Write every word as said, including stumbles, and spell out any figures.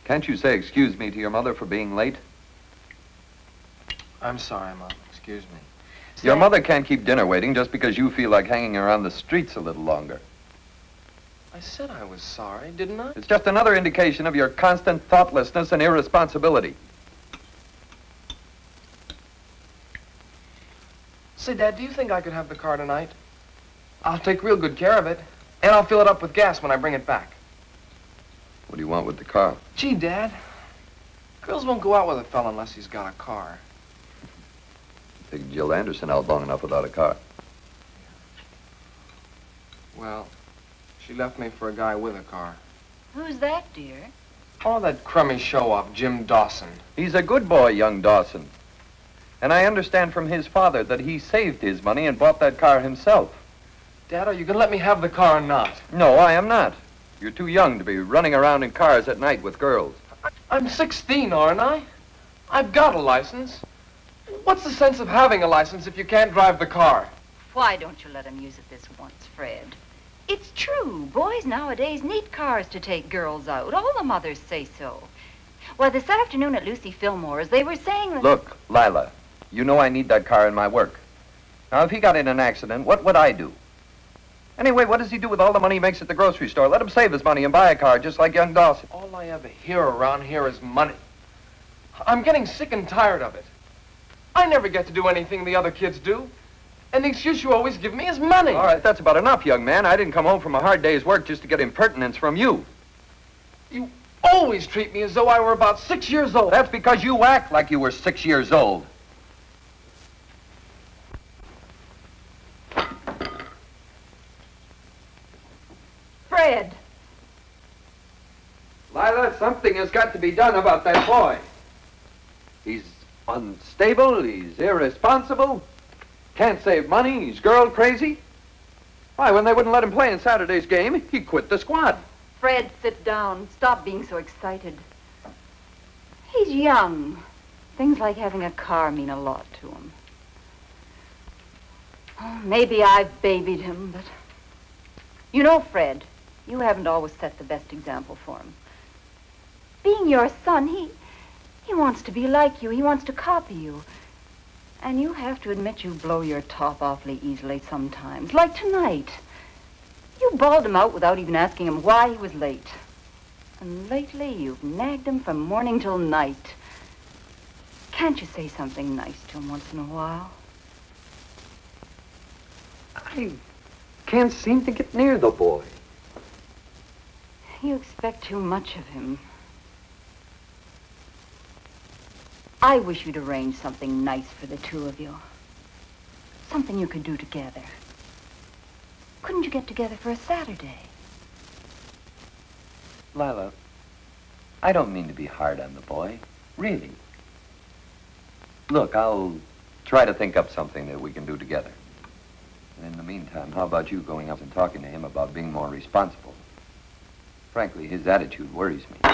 Can't you say excuse me to your mother for being late? I'm sorry, Mom. Excuse me. Your mother can't keep dinner waiting just because you feel like hanging around the streets a little longer. I said I was sorry, didn't I? It's just another indication of your constant thoughtlessness and irresponsibility. Say, Dad, do you think I could have the car tonight? I'll take real good care of it, and I'll fill it up with gas when I bring it back. What do you want with the car? Gee, Dad, girls won't go out with a fella unless he's got a car. Take Jill Anderson out long enough without a car. Well, she left me for a guy with a car. Who's that, dear? Oh, that crummy show-off, Jim Dawson. He's a good boy, young Dawson. And I understand from his father that he saved his money and bought that car himself. Dad, are you going to let me have the car or not? No, I am not. You're too young to be running around in cars at night with girls. I I'm sixteen, aren't I? I've got a license. What's the sense of having a license if you can't drive the car? Why don't you let him use it this once, Fred? It's true. Boys nowadays need cars to take girls out. All the mothers say so. Well, this afternoon at Lucy Fillmore's, they were saying that... Look, Lila, you know I need that car in my work. Now, if he got in an accident, what would I do? Anyway, what does he do with all the money he makes at the grocery store? Let him save his money and buy a car just like young Dawson. All I ever hear around here is money. I'm getting sick and tired of it. I never get to do anything the other kids do. And the excuse you always give me is money. All right, that's about enough, young man. I didn't come home from a hard day's work just to get impertinence from you. You always treat me as though I were about six years old. That's because you act like you were six years old. Fred! Lila, something has got to be done about that boy. He's unstable, he's irresponsible, can't save money, he's girl crazy. Why, when they wouldn't let him play in Saturday's game, he quit the squad. Fred, sit down. Stop being so excited. He's young. Things like having a car mean a lot to him. Oh, maybe I've babied him, but... You know, Fred, you haven't always set the best example for him. Being your son, he... He wants to be like you. He wants to copy you. And you have to admit you blow your top awfully easily sometimes. Like tonight. You bawled him out without even asking him why he was late. And lately, you've nagged him from morning till night. Can't you say something nice to him once in a while? I can't seem to get near the boy. You expect too much of him. I wish you'd arrange something nice for the two of you. Something you could do together. Couldn't you get together for a Saturday? Lila, I don't mean to be hard on the boy. Really. Look, I'll try to think up something that we can do together. And in the meantime, how about you going up and talking to him about being more responsible? Frankly, his attitude worries me.